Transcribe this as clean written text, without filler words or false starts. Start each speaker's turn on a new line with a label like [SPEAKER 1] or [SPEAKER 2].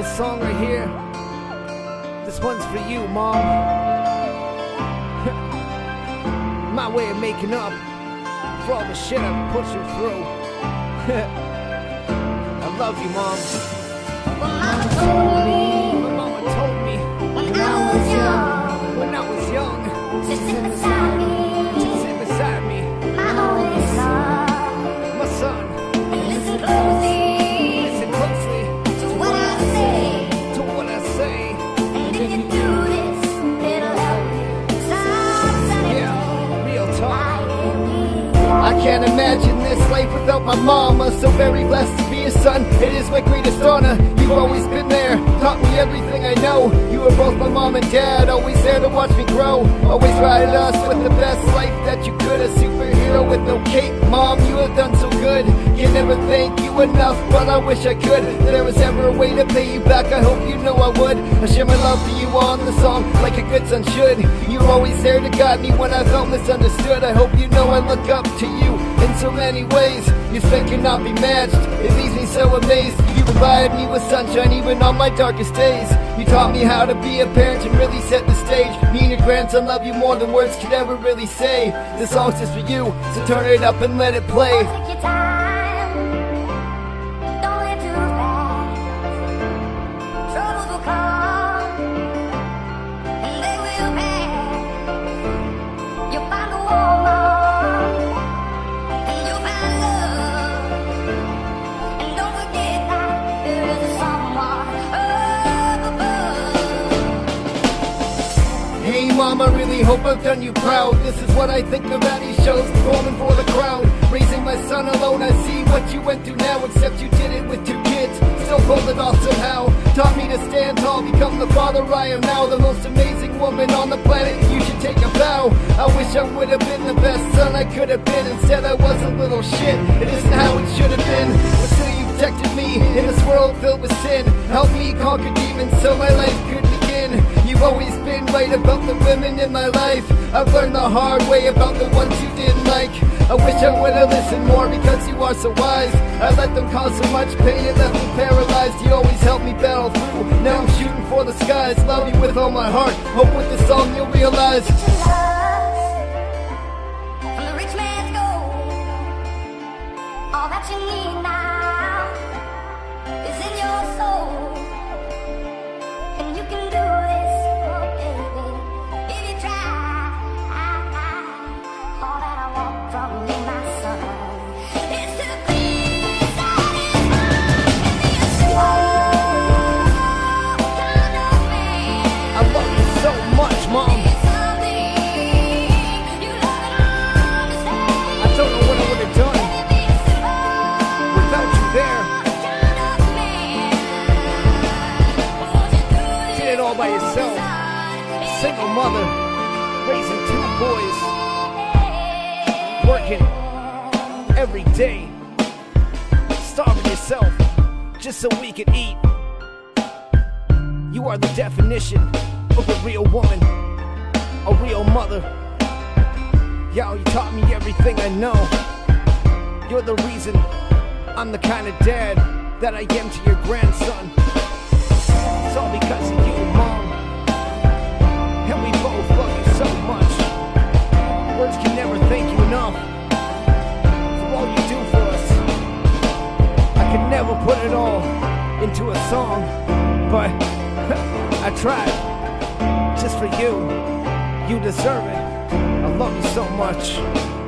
[SPEAKER 1] This song right here, this one's for you, Mom. My way of making up for all the shit I'm pushing through. I love you, Mom.
[SPEAKER 2] Mama told me,
[SPEAKER 1] My mama told me
[SPEAKER 2] when I was young,
[SPEAKER 1] when I was young,
[SPEAKER 2] to sit beside me,
[SPEAKER 1] sit beside me,
[SPEAKER 2] my only son,
[SPEAKER 1] my son.
[SPEAKER 2] and listen closely
[SPEAKER 1] Listen closely
[SPEAKER 2] to what I say.
[SPEAKER 1] to what I say.
[SPEAKER 2] And if you do this, it'll help you stop setting
[SPEAKER 1] Yeah, real talk.
[SPEAKER 2] I
[SPEAKER 1] I can't imagine this life without my mama. So very blessed to be a son. It is my greatest honor. You've always been there, taught me everything I know. You were both my mom and dad, always there to watch me grow. Always ride us with the best life that you could. A superhero with no cape, Mom, you have done so good. Can never thank you enough, but I wish I could. If there was ever a way to pay you back, I hope you know I would. I share my love for you on the song like a good son should. You were always there to guide me when I felt misunderstood. I hope you know I look up to you in so many ways. Your strength cannot be matched. It leaves me so amazed. You provided me with sunshine even on my darkest days. You taught me how to be a parent and really set the stage. Me and your grandson love you more than words could ever really say. This song's just for you, so turn it up and let it play.
[SPEAKER 2] Take your time, don't live too fast. Troubles will come, and they will pass. You'll find a woman, and you'll find love. And don't forget that there is a someone up above.
[SPEAKER 1] Hey Mom, I really hope I've done you proud. This is what I think about these shows, performing for the crowd. Raising my son alone, I see what you went through now. Except you did it with 2 kids, still pulled it off somehow. Taught me to stand tall, become the father I am now. The most amazing woman on the planet, you should take a bow. I wish I would have been the best son I could have been. Instead I was a little shit, it isn't how it should have been. But still you protected me in this world filled with sin. Helped me conquer demons so my life could begin. You've always been right about the women in my life. I've learned the hard way about the ones you didn't like. I wish I would have listened more because you are so wise. I let them cause so much pain, it left me paralyzed. You always helped me battle through. Now I'm shooting for the skies. Love you with all my heart. Hope with this song you'll realize.
[SPEAKER 2] From the rich man's gold, all that you need now is in your soul, and you can do this, oh baby, if you try. All that I want from you, my son, is to be satisfied and be a strong kind of man.
[SPEAKER 1] I love you so much, Mom. I don't know what I would have done without you there. Did it all by yourself. Single mother, raising 2 boys, working every day, starving yourself just so we could eat. You are the definition of a real woman, a real mother. Yo, you taught me everything I know. You're the reason I'm the kind of dad that I am to your grandson. It's all because of you, Mom. And we both love you so much. Words can never thank you enough for all you do for us. I could never put it all into a song, but I tried. Just for you. You deserve it. I love you so much.